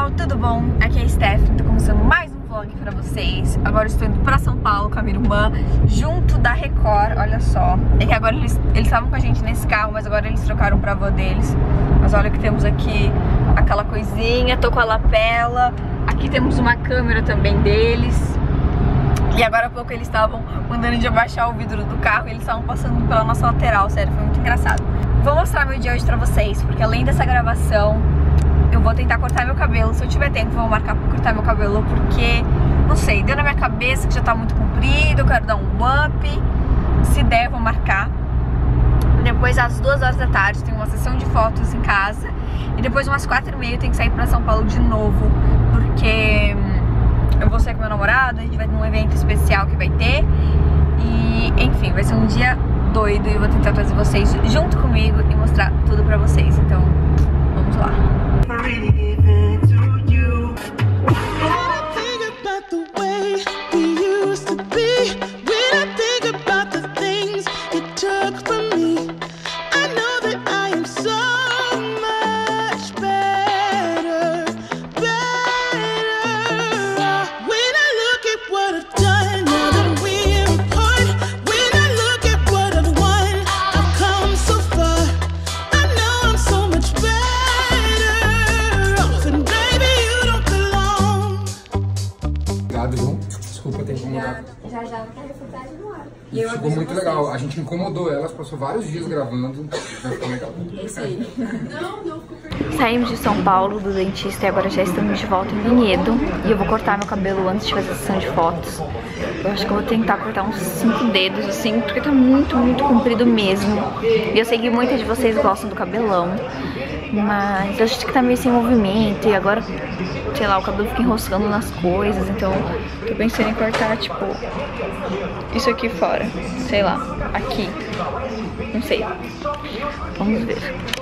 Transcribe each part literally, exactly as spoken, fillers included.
pessoal, tudo bom? Aqui é a Stephanie, tô começando mais um vlog pra vocês. Agora eu estou indo pra São Paulo com a minha irmã, junto da Record, olha só. É que agora eles estavam com a gente nesse carro, mas agora eles trocaram pra avó deles. Mas olha que temos aqui aquela coisinha, tô com a lapela. Aqui temos uma câmera também deles. E agora há pouco eles estavam mandando de abaixar o vidro do carro e eles estavam passando pela nossa lateral, sério, foi muito engraçado. Vou mostrar meu dia hoje pra vocês, porque além dessa gravação, eu vou tentar cortar meu cabelo. Se eu tiver tempo, vou marcar pra cortar meu cabelo, porque, não sei, deu na minha cabeça que já tá muito comprido, eu quero dar um up. Se der, eu vou marcar. Depois, às duas horas da tarde, tem uma sessão de fotos em casa. E depois, umas quatro e meia, eu tenho que sair pra São Paulo de novo, porque eu vou sair com meu namorado, a gente vai num evento especial que vai ter. E, enfim, vai ser um dia doido e eu vou tentar trazer vocês junto comigo e mostrar tudo pra vocês. Então, vamos lá. Desculpa ter incomodado. Já já não quero reportagem no ar. E eu ficou muito legal. A gente incomodou elas, passou vários dias gravando. Já ficou legal. É isso aí. Saímos de São Paulo do dentista e agora já estamos de volta em Vinhedo. E eu vou cortar meu cabelo antes de fazer a sessão de fotos. Eu acho que eu vou tentar cortar uns cinco dedos assim, porque tá muito, muito comprido mesmo. E eu sei que muitas de vocês gostam do cabelão, mas eu acho que tá meio sem movimento e agora, sei lá, o cabelo fica enroscando nas coisas, então tô pensando em cortar, tipo, isso aqui fora, sei lá, aqui, não sei, vamos ver.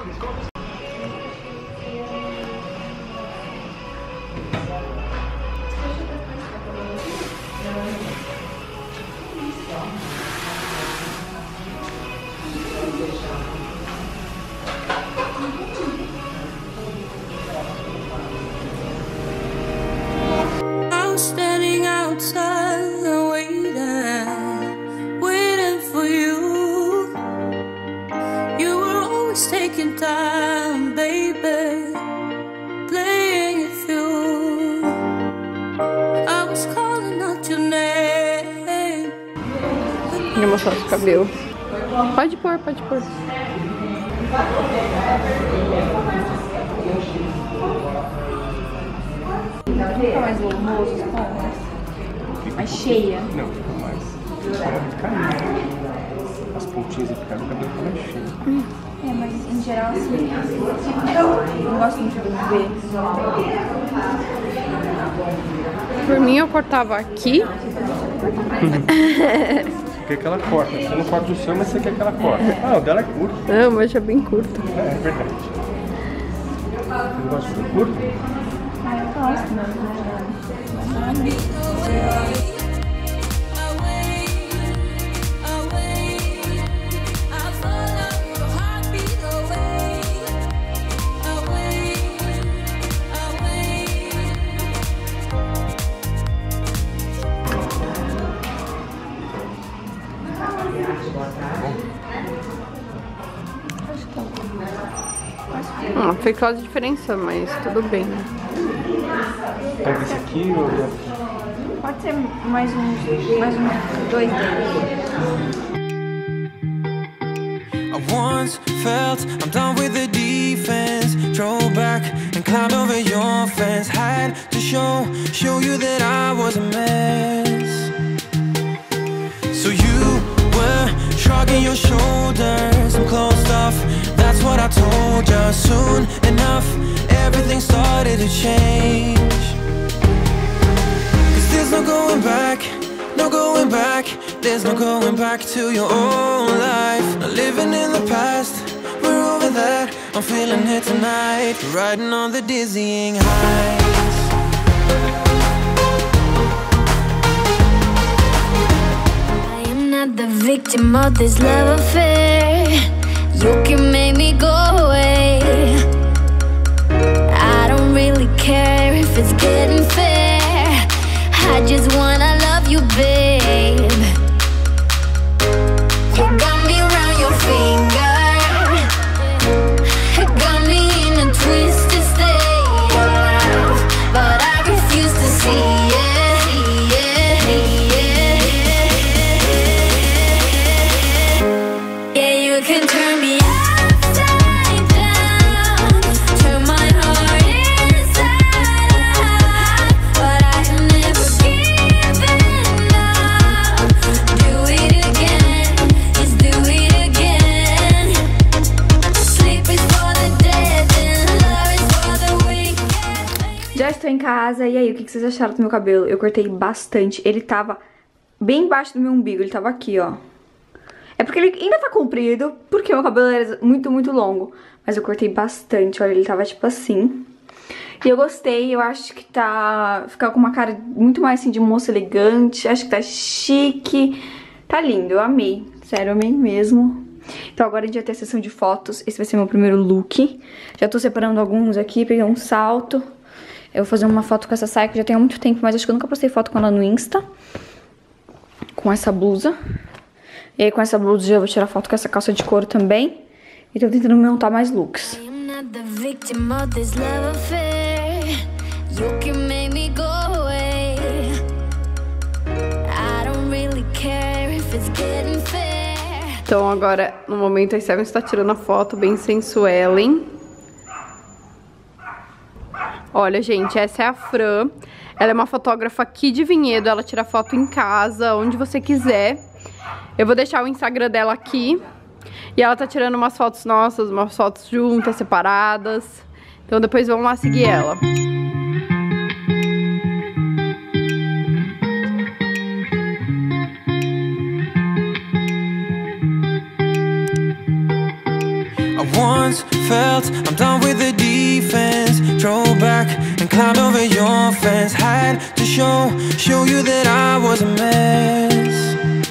Taking time, baby, playing it through. I was calling out your name. Vou mostrar o cabelo. Pode pôr, pode pôr. Fica mais volumoso, mais cheia. Não, fica mais. Pode cair. As pontinhas e ficar no cabelo fica mais cheio. Hum. É, mas em geral assim, eu não gosto muito de ver. Por mim eu cortava aqui. Você quer que ela corta, você não corta o seu, mas você quer que ela corta. Ah, o dela é curto. Não, mas é bem curto. É, é verdade. Você não gosta de curto? Ah, eu gosto, mas Não, fez quase diferença, mas tudo bem. Pega esse aqui ou... pode ser mais uns, mais uns dois dedos. I once felt I'm done with the defense. Drove back and climbed over your fence. Had to show, show you that I was a mess. So you were shrugging your shoulders and closed off. That's what I told you. Soon enough, everything started to change. Cause there's no going back, no going back. There's no going back to your old life. Not living in the past, we're over that. I'm feeling it tonight, riding on the dizzying heights. I am not the victim of this love affair. You can make me go away. I don't really care if it's getting fair. I just wanna love you, babe. You got me around your finger. You got me in a twisted state of love, but I refuse to see it. Yeah, you can turn me upside down, turn my heart inside out, but I have never given up. Do it again, just do it again. Sleep is for the dead and love is for the weak. Já estou em casa, e aí, o que vocês acharam do meu cabelo? Eu cortei bastante, ele tava bem embaixo do meu umbigo, ele tava aqui, ó. É porque ele ainda tá comprido, porque o meu cabelo era muito, muito longo. Mas eu cortei bastante, olha, ele tava tipo assim. E eu gostei, eu acho que tá... Fica com uma cara muito mais assim de moça elegante, acho que tá chique. Tá lindo, eu amei, sério, eu amei mesmo. Então agora a gente vai ter a sessão de fotos, esse vai ser meu primeiro look. Já tô separando alguns aqui, peguei um salto. Eu vou fazer uma foto com essa saia que já tem há muito tempo, mas acho que eu nunca postei foto com ela no Insta. Com essa blusa. E aí com essa blusa eu vou tirar foto com essa calça de couro também. E tô tentando montar mais looks. Então agora, no momento, a Seven está tirando a foto bem sensuellen. Olha, gente, essa é a Fran. Ela é uma fotógrafa aqui de Vinhedo. Ela tira foto em casa, onde você quiser. Eu vou deixar o Instagram dela aqui. E ela tá tirando umas fotos nossas, umas fotos juntas, separadas. Então depois vamos lá seguir ela. I once felt I'm done with the defense. Drove back and climbed over your fence. Had to show, show you that I was a mess.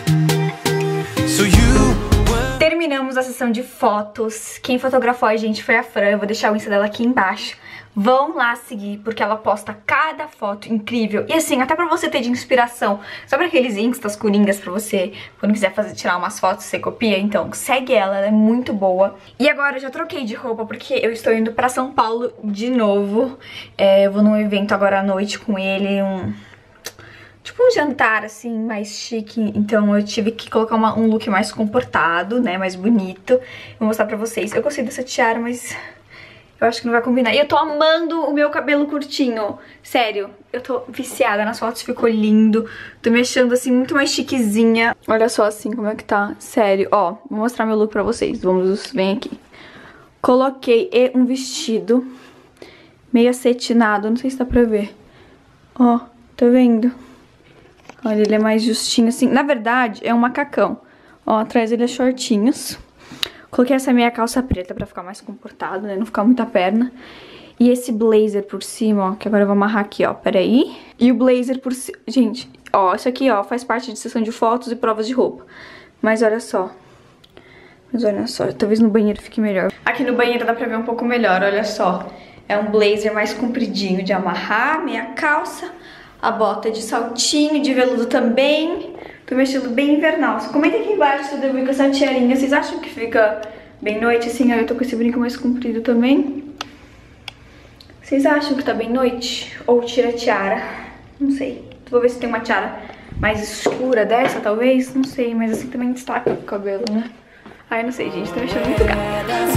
Terminamos a sessão de fotos. Quem fotografou a gente foi a Fran. Eu vou deixar o Insta dela aqui embaixo. Vão lá seguir, porque ela posta cada foto incrível. E assim, até pra você ter de inspiração. Sabe aqueles instas coringas pra você, quando quiser fazer, tirar umas fotos, você copia? Então, segue ela, ela é muito boa. E agora, eu já troquei de roupa, porque eu estou indo pra São Paulo de novo. É, eu vou num evento agora à noite com ele, um... tipo um jantar, assim, mais chique. Então eu tive que colocar uma, um look mais comportado, né, mais bonito. Vou mostrar pra vocês. Eu gostei dessa tiara, mas eu acho que não vai combinar. E eu tô amando o meu cabelo curtinho. Sério, eu tô viciada nas fotos, ficou lindo. Tô me achando, assim, muito mais chiquezinha. Olha só, assim, como é que tá. Sério, ó, vou mostrar meu look pra vocês. Vamos, vem aqui. Coloquei um vestido meio acetinado, não sei se dá pra ver. Ó, tá vendo? Olha, ele é mais justinho assim. Na verdade, é um macacão. Ó, atrás ele é shortinhos. Coloquei essa meia calça preta pra ficar mais comportado, né? Não ficar muita perna. E esse blazer por cima, ó, que agora eu vou amarrar aqui, ó. Peraí. E o blazer por cima... Gente, ó, isso aqui, ó, faz parte de sessão de fotos e provas de roupa. Mas olha só. Mas olha só, talvez no banheiro fique melhor. Aqui no banheiro dá pra ver um pouco melhor, olha só. É um blazer mais compridinho de amarrar, meia calça... A bota de saltinho, de veludo também. Tô vestindo bem invernal. Comenta aqui embaixo se eu devo ir com essa tiarinha. Vocês acham que fica bem noite assim? Eu tô com esse brinco mais comprido também. Vocês acham que tá bem noite? Ou tira a tiara? Não sei. Vou ver se tem uma tiara mais escura dessa, talvez. Não sei, mas assim também destaca o cabelo, né? Ai, não sei, gente. Tô achando muito gato.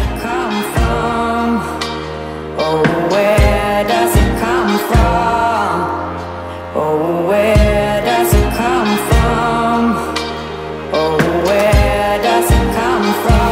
Oh, where does it come from? Oh, where does it come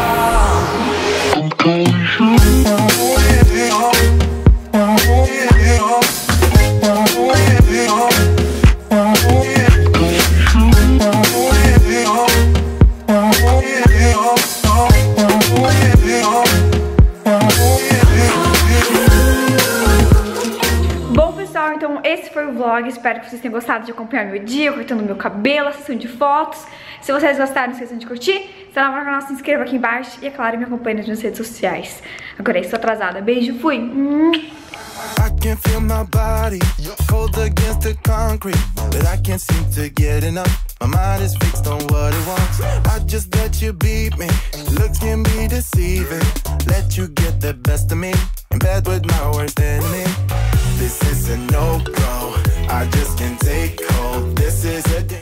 Então esse foi o vlog, espero que vocês tenham gostado de acompanhar meu dia, cortando meu cabelo, a sessão de fotos. Se vocês gostaram, não esqueçam de curtir, Se não é no canal, se inscreva aqui embaixo. E é claro, me acompanhe nas minhas redes sociais. Agora é isso, tô atrasada. Beijo, fui! I can feel my body cold against the concrete, but I can't seem to get enough. My mind is fixed on what it wants. I just let you beat me. Looks can be deceiving. Let you get the best of me in bed with my worst enemy.